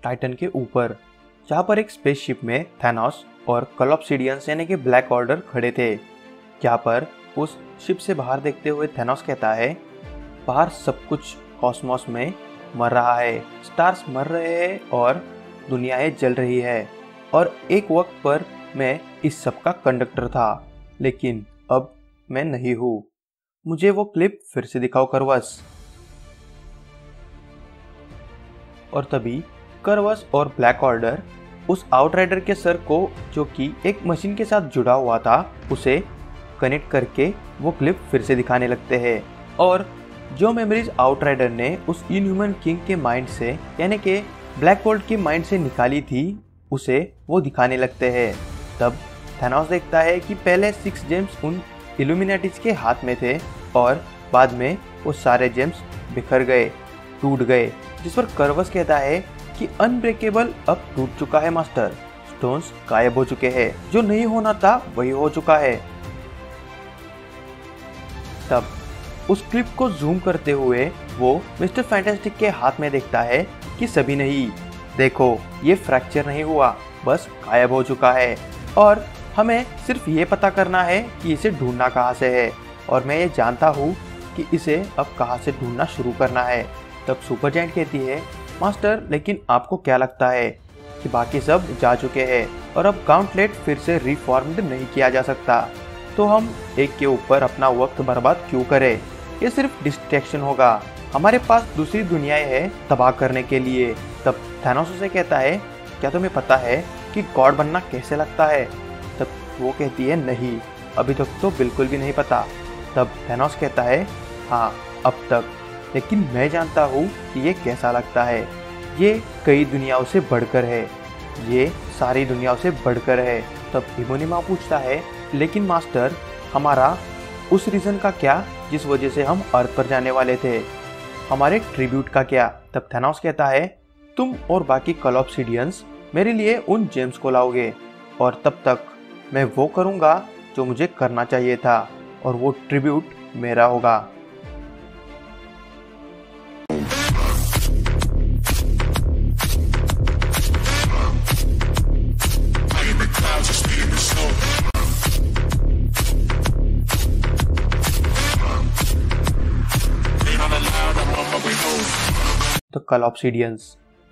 Titan के ऊपर, जहाँ पर एक स्पेसशिप में थैनोस और कॉलोप्सिडियंस यानी कि ब्लैक ऑर्डर खड़े थे। जहाँ पर उस शिप से बाहर देखते हुए थैनोस कहता है, बाहर सब कुछ कॉस्मोस में मर रहा है, स्टार्स मर रहे हैं और दुनियाएं जल रही है, और एक वक्त पर मैं इस सब का कंडक्टर था, लेकिन अब मैं नहीं हूँ। मुझे वो क्लिप फिर से दिखाओ करवस। और तभी करवस और ब्लैक ऑर्डर उस आउटराइडर के सर को, जो कि एक मशीन के साथ जुड़ा हुआ था, उसे कनेक्ट करके वो क्लिप फिर से दिखाने लगते हैं। और जो मेमोरीज आउटराइडर ने उस इनह्यूमन किंग के माइंड से यानी कि ब्लैक बोल्ट के माइंड से निकाली थी, उसे वो दिखाने लगते हैं। तब थैनोस देखता है कि पहले 6 जेम्स उन इल्यूमिनेटीज के हाथ में थे और बाद में वो सारे जेम्स बिखर गए, टूट गए, जिस पर करवस कहता है कि अनब्रेकेबल अब टूट चुका है मास्टर, स्टोन्स गायब हो चुके हैं, जो नहीं होना था वही हो चुका है। तब उस क्लिप को जूम करते हुए वो मिस्टर फैंटास्टिक के हाथ में देखता है कि सभी नहीं, देखो ये फ्रैक्चर नहीं हुआ, बस गायब हो चुका है, और हमें सिर्फ ये पता करना है कि इसे ढूंढना कहाँ से है, और मैं ये जानता हूँ कि इसे अब कहाँ से ढूंढना शुरू करना है। तब सुपर जायंट कहती है, मास्टर लेकिन आपको क्या लगता है कि बाकी सब जा चुके हैं और अब गाउंटलेट फिर से रिफॉर्म्ड नहीं किया जा सकता, तो हम एक के ऊपर अपना वक्त बर्बाद क्यों करें? ये सिर्फ डिस्ट्रैक्शन होगा, हमारे पास दूसरी दुनियाएं हैं तबाह करने के लिए। तब थैनोस उसे कहता है, क्या तुम्हें पता है कि गॉड बनना कैसे लगता है? तब वो कहती है, नहीं, अभी तक तो बिल्कुल भी नहीं पता। तब थैनोस कहता है, हाँ अब तक, लेकिन मैं जानता हूँ कि ये कैसा लगता है। ये कई दुनियाओं से बढ़कर है, ये सारी दुनियाओं से बढ़कर है। तब इमोनिमा पूछता है, लेकिन मास्टर हमारा उस रीज़न का क्या जिस वजह से हम अर्थ पर जाने वाले थे, हमारे ट्रिब्यूट का क्या? तब थैनोस कहता है, तुम और बाकी कॉलोप्सिडियंस मेरे लिए उन जेम्स को लाओगे, और तब तक मैं वो करूँगा जो मुझे करना चाहिए था, और वो ट्रिब्यूट मेरा होगा। द कॉलोप्सिडियंस।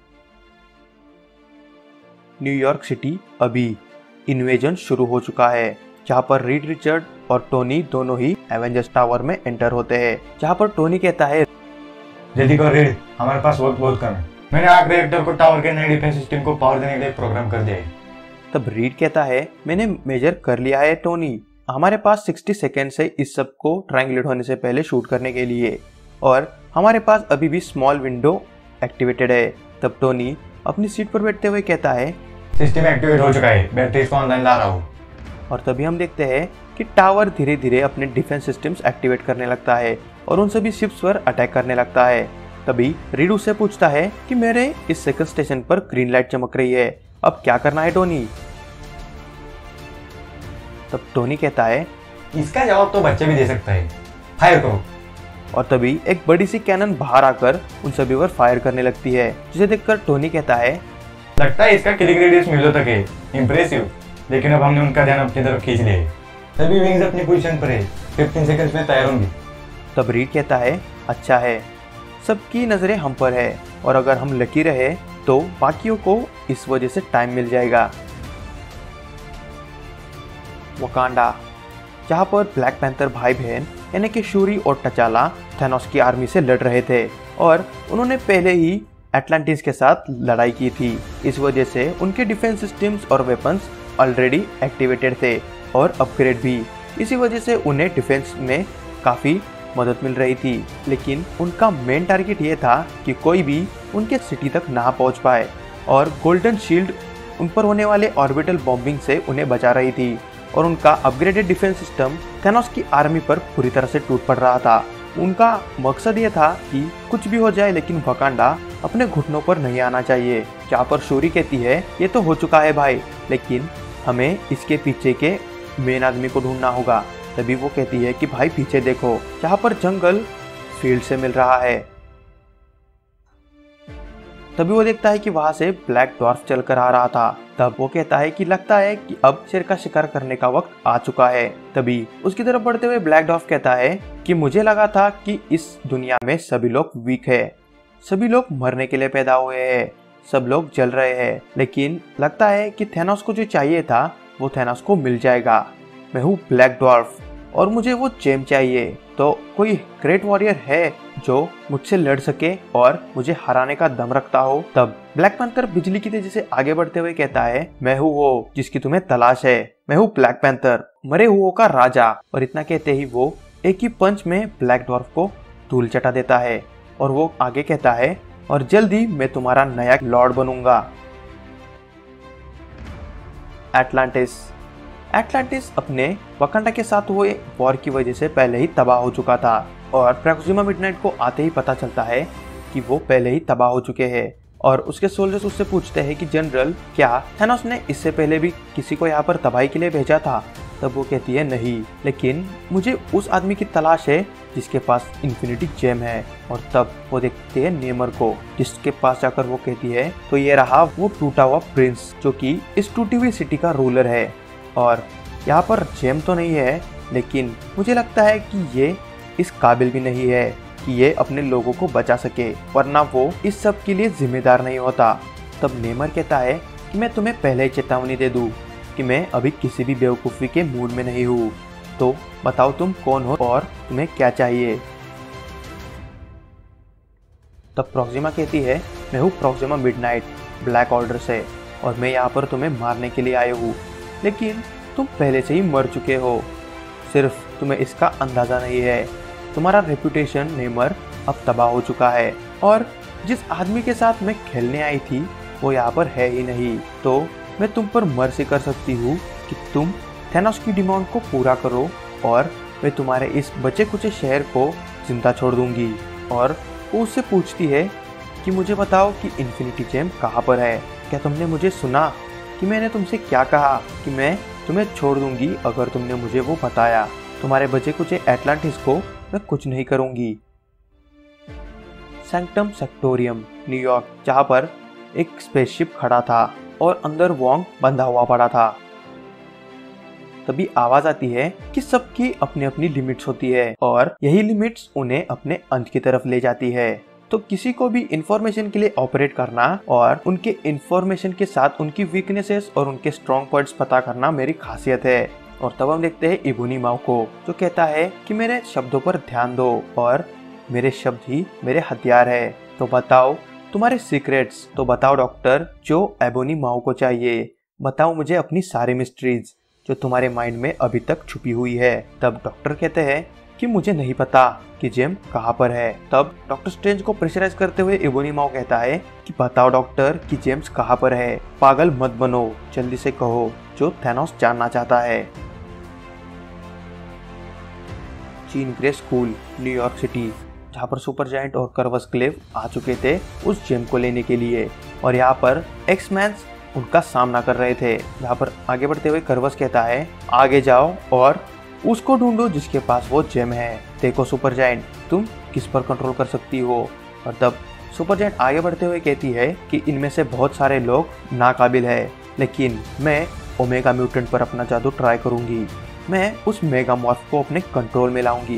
न्यूयॉर्क सिटी अभी इन्वेजन शुरू हो चुका है, जहां पर रीड रिचर्ड और टोनी दोनों ही एवेंजर्स टावर में एंटर होते हैं, जहां पर टोनी कहता है, जल्दी करो रीड, हमारे पास वक्त बहुत कम है। मैंने आग रिएक्टर को टावर के नए डिफेंस सिस्टम को पावर देने के लिए प्रोग्राम कर दिया है। तब रीड कहता है, मैंने मेजर कर लिया है टोनी, हमारे पास 60 सेकेंड से इस सब को ट्रायंगुलेट होने से पहले शूट करने के लिए, और हमारे पास अभी भी स्मॉल विंडो एक्टिवेटेड है। तब टोनी अपनी सीट पर बैठते हुए कहता है, सिस्टम एक्टिवेट हो चुका है, बैटरीज को ऑनलाइन ला रहा हूँ। और तभी हम देखते हैं कि टावर धीरे धीरे अपने डिफेंस सिस्टम्स एक्टिवेट करने लगता है और उन सभी शिप्स पर अटैक करने लगता है। तभी रीड उससे पूछता है कि मेरे इस सेकंड स्टेशन पर ग्रीन लाइट चमक रही है, अब क्या करना है टोनी? तब टोनी कहता है, इसका जवाब तो बच्चे भी दे सकता है, फायर करो। और तभी एक बड़ी सी कैनन बाहर आकर उन सभी पर फायर करने लगती है, जिसे देखकर टोनी कहता है, लगता है इसका किलिंग रेडियस मीलों तक है, इंप्रेसिव, लेकिन अब हमने उनका ध्यान अपनी तरफ खींच लिया है। सभी विंग्स अपनी पोजीशन पर है, 15 सेकंड्स में तैयार होंगी। तब रीड कहता है, अच्छा है, सबकी नजरें हम पर है, और अगर हम लकी रहे तो बाकियों को इस वजह से टाइम मिल जाएगा। वकांडा, जहाँ पर ब्लैक पैंथर भाई बहन यानी कि शूरी और टचाला थैनोस की आर्मी से लड़ रहे थे, और उन्होंने पहले ही एटलांटिस के साथ लड़ाई की थी, इस वजह से उनके डिफेंस सिस्टम्स और वेपन्स ऑलरेडी एक्टिवेटेड थे और अपग्रेड भी, इसी वजह से उन्हें डिफेंस में काफ़ी मदद मिल रही थी। लेकिन उनका मेन टारगेट ये था कि कोई भी उनके सिटी तक ना पहुंच पाए, और गोल्डन शील्ड उन पर होने वाले ऑर्बिटल बॉम्बिंग से उन्हें बचा रही थी, और उनका अपग्रेडेड डिफेंस सिस्टम थैनोस की आर्मी पर पूरी तरह से टूट पड़ रहा था। उनका मकसद ये था कि कुछ भी हो जाए लेकिन वकांडा अपने घुटनों पर नहीं आना चाहिए। जहाँ पर शूरी कहती है, ये तो हो चुका है भाई, लेकिन हमें इसके पीछे के मेन आदमी को ढूंढना होगा। तभी वो कहती है कि भाई पीछे देखो, जहाँ पर जंगल फील्ड से मिल रहा है। तभी वो देखता है कि वहाँ से ब्लैक ड्वार्फ चल कर आ रहा था। तब वो कहता है कि लगता है कि अब शेर का शिकार करने का वक्त आ चुका है। तभी उसकी तरफ बढ़ते हुए ब्लैक ड्वार्फ कहता है कि मुझे लगा था कि इस दुनिया में सभी लोग वीक है, सभी लोग मरने के लिए पैदा हुए हैं, सब लोग जल रहे हैं, लेकिन लगता है कि थैनोस को जो चाहिए था वो थैनोस को मिल जाएगा। मैं हूँ ब्लैक ड्वार्फ और मुझे वो जेम चाहिए। तो कोई ग्रेट वॉरियर है जो मुझसे लड़ सके और मुझे हराने का दम रखता हो? तब ब्लैक पैंथर बिजली की तेजी से आगे बढ़ते हुए कहता है, मैं हूँ वो जिसकी तुम्हें तलाश है, मैं हूँ ब्लैक पैंथर, मरे हुओं का राजा। और इतना कहते ही वो एक ही पंच में ब्लैक ड्वार्फ को धूल चटा देता है और वो आगे कहता है, और जल्दी मैं तुम्हारा नया लॉर्ड बनूंगा। एटलांटिस अपने वकांडा के साथ हुए वॉर की वजह से पहले ही तबाह हो चुका था और प्रॉक्सिमा मिडनाइट को आते ही पता चलता है कि वो पहले ही तबाह हो चुके हैं। और उसके सोल्जर्स उससे पूछते हैं कि जनरल, क्या थैनोस ने इससे पहले भी किसी को यहाँ पर तबाही के लिए भेजा था? तब वो कहती है, नहीं, लेकिन मुझे उस आदमी की तलाश है जिसके पास इन्फिनिटी जेम है। और तब वो देखते हैं नेमर को, जिसके पास जाकर वो कहती है, तो ये रहा वो टूटा हुआ प्रिंस जो कि इस टूटी हुई सिटी का रूलर है। और यहाँ पर जेम तो नहीं है, लेकिन मुझे लगता है कि ये इस काबिल भी नहीं है कि ये अपने लोगों को बचा सके, वरना वो इस सब के लिए जिम्मेदार नहीं होता। तब नेमर कहता है कि मैं तुम्हें पहले ही चेतावनी दे दूं कि मैं अभी किसी भी बेवकूफ़ी के मूड में नहीं हूँ, तो बताओ तुम कौन हो और तुम्हें क्या चाहिए? तब प्रॉक्सिमा कहती है, मैं हूँ प्रॉक्सिमा मिडनाइट ब्लैक ऑर्डर से, और मैं यहाँ पर तुम्हें मारने के लिए आया हूँ, लेकिन तुम पहले से ही मर चुके हो, सिर्फ तुम्हें इसका अंदाज़ा नहीं है। तुम्हारा रेपुटेशन नेमर अब तबाह हो चुका है, और जिस आदमी के साथ मैं खेलने आई थी वो यहाँ पर है ही नहीं। तो मैं तुम पर मर्जी कर सकती हूँ कि तुम थैनोस की डिमांड को पूरा करो, और मैं तुम्हारे इस बचे कुचे शहर को जिंदा छोड़ दूंगी। और वो उससे पूछती है कि मुझे बताओ कि इन्फिनिटी जेम कहाँ पर है? क्या तुमने मुझे सुना कि मैंने तुमसे क्या कहा कि मैं तुम्हें छोड़ दूंगी अगर तुमने मुझे वो बताया? तुम्हारे बचे कुचे एटलांटिस को मैं कुछ नहीं करूंगी। सैंक्टम सेक्टोरियम न्यूयॉर्क, जहाँ पर एक स्पेसशिप खड़ा था और अंदर वोंग बंधा हुआ पड़ा था। तभी आवाज आती है कि सबकी अपनी अपनी लिमिट्स होती है और यही लिमिट्स उन्हें अपने अंत की तरफ ले जाती है। तो किसी को भी इंफॉर्मेशन के लिए ऑपरेट करना और उनके इंफॉर्मेशन के साथ उनकी वीकनेसेस और उनके स्ट्रॉन्ग पॉइंट्स पता करना मेरी खासियत है। और तब हम देखते हैं इबोनी माओ को, जो कहता है कि मेरे शब्दों पर ध्यान दो और मेरे शब्द ही मेरे हथियार है। तो बताओ तुम्हारे सीक्रेट्स, तो बताओ डॉक्टर, जो एबोनी माओ को चाहिए। बताओ मुझे अपनी सारी मिस्ट्रीज जो तुम्हारे माइंड में अभी तक छुपी हुई है। तब डॉक्टर कहते हैं कि मुझे नहीं पता कि जेम कहाँ पर है। तब डॉक्टर स्ट्रेंज को प्रेशराइज करते हुए इबोनी माओ कहता है कि बताओ डॉक्टर कि जेम्स कहाँ पर है, पागल मत बनो, जल्दी से कहो जो थैनोस जानना चाहता है। चीन ग्रे स्कूल न्यूयॉर्क सिटी, जहाँ पर सुपर जायंट और कर्वस क्लेव आ चुके थे उस जेम को लेने के लिए, और यहाँ पर एक्समैन्स उनका सामना कर रहे थे। यहाँ पर आगे बढ़ते हुए कर्वस कहता है, आगे जाओ और उसको ढूंढो जिसके पास वो जेम है। देखो सुपर जायंट, तुम किस पर कंट्रोल कर सकती हो? और तब सुपर जायंट आगे बढ़ते हुए कहती है कि इनमें से बहुत सारे लोग नाकाबिल है, लेकिन मैं ओमेगा म्यूटेंट पर अपना जादू ट्राई करूंगी। मैं उस मेगामॉर्फ को अपने कंट्रोल में लाऊंगी।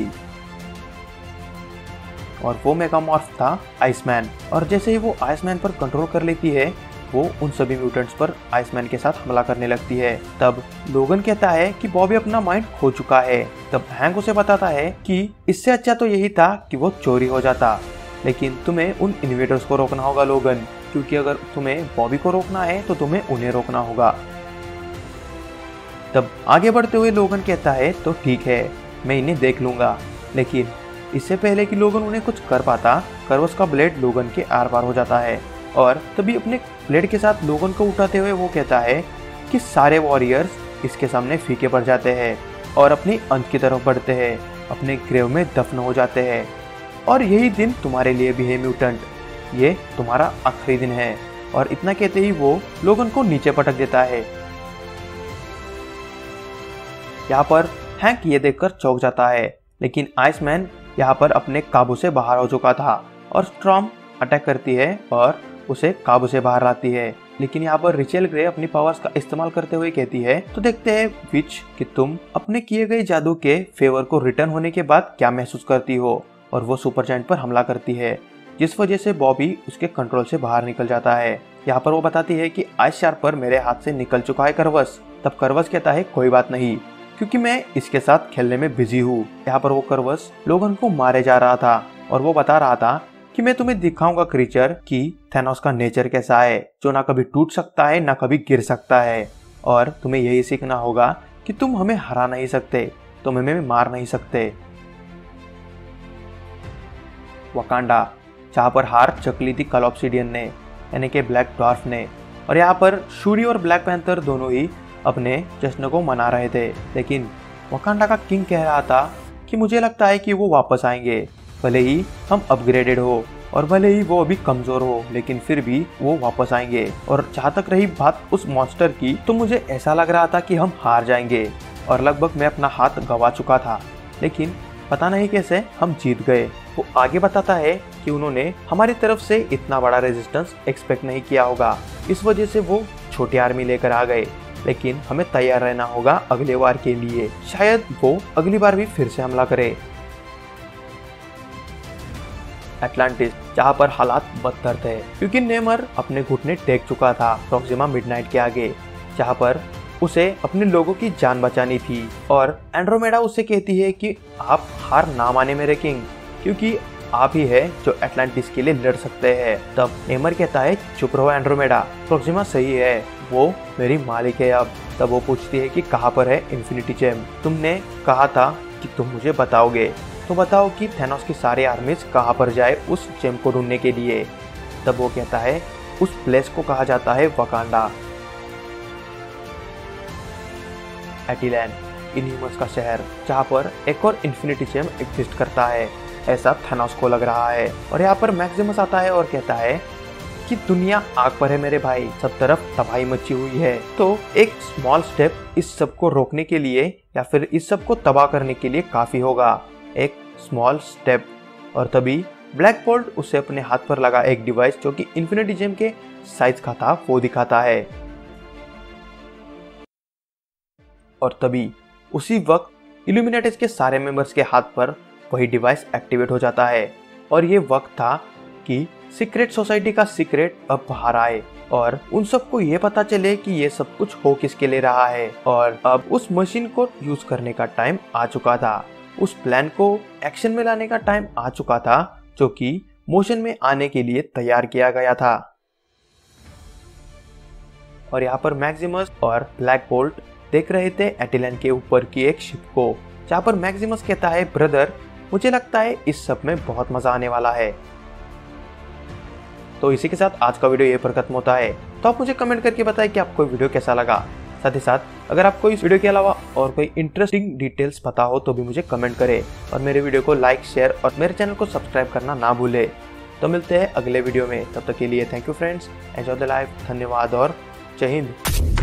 और वो मेगामॉर्फ था आइसमैन, और जैसे ही वो आइसमैन पर कंट्रोल कर लेती है वो उन सभी म्यूटेंट्स पर आइसमैन के साथ हमला करने लगती है। तब लोगन कहता है कि बॉबी अपना माइंड खो चुका है। तब हैंक उसे बताता है कि इससे अच्छा तो यही था कि वो चोरी हो जाता, लेकिन तुम्हें उन इन्वेडर्स को रोकना होगा लोगन, क्योंकि अगर तुम्हें बॉबी को रोकना है तो तुम्हें उन्हें रोकना होगा। तब आगे बढ़ते हुए लोगन कहता है, तो ठीक है, मैं इन्हें देख लूंगा। लेकिन इससे पहले कि लोगन उन्हें कुछ कर पाता, कर्वस का ब्लेड लोगन के आर पार हो जाता है, और तभी अपने ब्लेड के साथ लोगन को उठाते हुए वो कहता है कि सारे वॉरियर्स इसके सामने फीके पड़ जाते हैं और अपनी अंत की तरफ बढ़ते हैं, अपने ग्रेव में दफन हो जाते हैं। और यही दिन तुम्हारे लिए भी है म्यूटेंट, ये तुम्हारा आखिरी दिन है। और इतना कहते ही वो लोगन को नीचे पटक देता है। यहाँ पर हैंक ये देखकर चौंक जाता है, लेकिन आइसमैन यहाँ पर अपने काबू से बाहर हो चुका था और स्टॉर्म अटैक करती है और उसे काबू से बाहर लाती है। लेकिन यहाँ पर रेचल ग्रे अपनी पावर्स का इस्तेमाल करते हुए कहती है, तो देखते हैं विच कि तुम अपने किए गए जादू के फेवर को रिटर्न होने के बाद क्या महसूस करती हो। और वो सुपर जायंट पर हमला करती है, जिस वजह से बॉबी उसके कंट्रोल से बाहर निकल जाता है। यहाँ पर वो बताती है कि आइस शार्पर मेरे हाथ से निकल चुका है करवस। तब करवस कहता है कोई बात नहीं, क्योंकि मैं इसके साथ खेलने में बिजी हूँ। यहाँ पर वो करवस लोगन को मारे जा रहा था और वो बता रहा था कि मैं तुम्हें दिखाऊंगा क्रीचर कि थैनोस का नेचर कैसा है, जो ना कभी टूट सकता है ना कभी गिर सकता है। और तुम्हें यही सीखना होगा कि तुम हमें हरा नहीं सकते, तुम हमें मार नहीं सकते। वकांडा, जहाँ पर हार चक ली थी कल ऑब्सिडियन ने, यानी कि ब्लैक ड्वार्फ ने। और यहाँ पर शूरी और ब्लैक पैंथर दोनों ही अपने जश्न को मना रहे थे। लेकिन वकांडा का किंग कह रहा था कि मुझे लगता है कि वो वापस आएंगे, भले ही हम अपग्रेडेड हो और भले ही वो अभी कमजोर हो, लेकिन फिर भी वो वापस आएंगे। और जहाँ तक रही बात उस मॉन्स्टर की, तो मुझे ऐसा लग रहा था कि हम हार जाएंगे और लगभग मैं अपना हाथ गंवा चुका था, लेकिन पता नहीं कैसे हम जीत गए। वो आगे बताता है कि उन्होंने हमारी तरफ से इतना बड़ा रेजिस्टेंस एक्सपेक्ट नहीं किया होगा, इस वजह से वो छोटी आर्मी लेकर आ गए, लेकिन हमें तैयार रहना होगा अगले बार के लिए। शायद वो अगली बार भी फिर से हमला करे। एटलांटिस, जहाँ पर हालात बदतर थे क्योंकि नेमर अपने घुटने टेक चुका था प्रॉक्सिमा मिडनाइट के आगे, जहाँ पर उसे अपने लोगों की जान बचानी थी। और एंड्रोमेडा उससे कहती है कि आप हार ना माने मेरे किंग, क्योंकि आप ही है जो एटलांटिस के लिए लड़ सकते हैं। तब नेमर कहता है चुप रहो एंड्रोमेडा, प्रॉक्सिमा सही है, वो मेरी मालिक है अब। तब वो पूछती है कि कहाँ पर है इन्फिनिटी जेम, तुमने कहा था कि तुम मुझे बताओगे, तो बताओ कि थैनोस की सारी आर्मीज कहाँ पर जाए उस जेम को ढूंढने के लिए। तब वो कहता है उस प्लेस को कहा जाता है वकांडा। एटिलैंड, इनह्यूमन्स का शहर, जहाँ पर एक और इन्फिनिटी जेम एग्जिस्ट करता है, ऐसा थैनोस को लग रहा है। और यहाँ पर मैक्सिमस आता है और कहता है कि दुनिया आग पर है मेरे भाई, सब तरफ तबाही मची हुई है, तो एक स्मॉल स्टेप इस सब को रोकने के लिए या फिर इस सब को तबाह करने के लिए काफी होगा, एक स्मॉल स्टेप। और तभी ब्लैक बोल्ट उसे अपने हाथ पर लगा एक डिवाइस जो कि इन्फिनिटी जेम के साइज का था वो दिखाता है। और तभी उसी वक्त इल्यूमिनेटिस के सारे मेंबर्स के हाथ पर वही डिवाइस एक्टिवेट हो जाता है। और ये वक्त था कि सीक्रेट सोसाइटी का सीक्रेट अब बाहर आए और उन सबको ये पता चले कि ये सब कुछ हो किसके लिए रहा है। और अब उस मशीन को यूज करने का टाइम आ चुका था, उस प्लान को एक्शन में लाने का टाइम आ चुका था, जो कि मोशन में आने के लिए तैयार किया गया था। और यहाँ पर मैक्सिमस और ब्लैक बोल्ट देख रहे थे एटिलैंड के ऊपर की एक शिप को, जहाँ पर मैक्सिमस कहता है ब्रदर मुझे लगता है इस सब में बहुत मजा आने वाला है। तो इसी के साथ आज का वीडियो यहीं पर खत्म होता है। तो आप मुझे कमेंट करके बताएं कि आपको वीडियो कैसा लगा। साथ ही साथ अगर आपको इस वीडियो के अलावा और कोई इंटरेस्टिंग डिटेल्स पता हो तो भी मुझे कमेंट करें और मेरे वीडियो को लाइक, शेयर और मेरे चैनल को सब्सक्राइब करना ना भूले। तो मिलते हैं अगले वीडियो में, तब तक के लिए thank you friends, enjoy the life, धन्यवाद और जय हिंद।